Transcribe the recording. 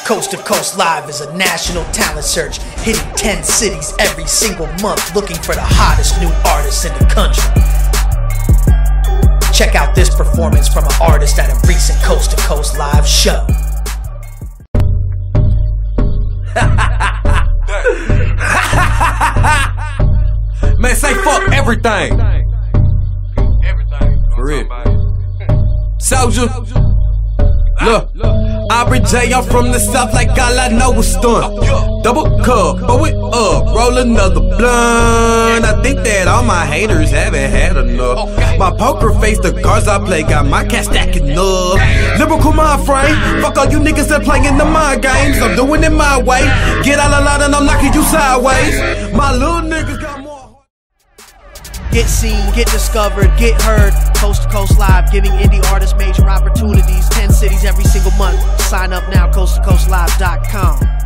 Coast to Coast Live is a national talent search, hitting 10 cities every single month, looking for the hottest new artists in the country. Check out this performance from an artist at a recent Coast to Coast Live show. Man, say fuck everything. For real. Soldier. Look, Aubrey J, I'm from the south like all I know is stunt. Double cup, blow it up, roll another blunt. I think that all my haters haven't had enough. My poker face, the cards I play, got my cash stacking up. Lyrical mind frame, fuck all you niggas that playing the mind games. I'm doing it my way, get out of line and I'm knocking you sideways. My little niggas got more. Get seen, get discovered, get heard. Coast to Coast Live, giving indie artists major opportunities. 10 cities every single month. Sign up now, coasttocoastlive.com.